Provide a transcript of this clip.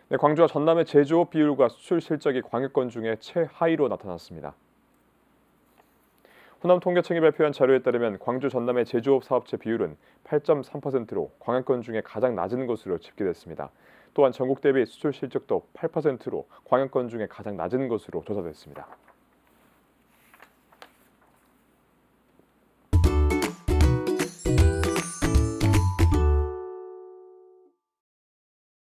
네, 광주와 전남의 제조업 비율과 수출 실적이 광역권 중에 최하위로 나타났습니다. 호남 통계청이 발표한 자료에 따르면 광주 전남의 제조업 사업체 비율은 8.3%로 광역권 중에 가장 낮은 것으로 집계됐습니다. 또한 전국 대비 수출 실적도 8%로 광역권 중에 가장 낮은 것으로 조사됐습니다.